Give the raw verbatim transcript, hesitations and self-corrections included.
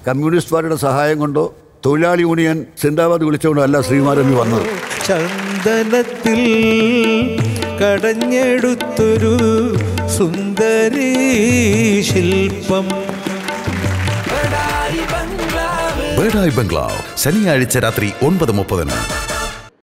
Communist പാർട്ടിയുടെ സഹായം കൊണ്ടോ തൊഴിലാളി യൂണിയൻ സിന്ദാബാദ് വിളിച്ചുകൊണ്ടോ അല്ല ശ്രീകുമാരൻ വന്നത്. ചന്ദനത്തിൽ കടഞ്ഞെടുത്തൊരു സുന്ദരീ ശില്പം. ബേഡായി ബംഗ്ലാവ് ശനിയാഴ്ച രാത്രി ഒൻപത് മുപ്പതിന്.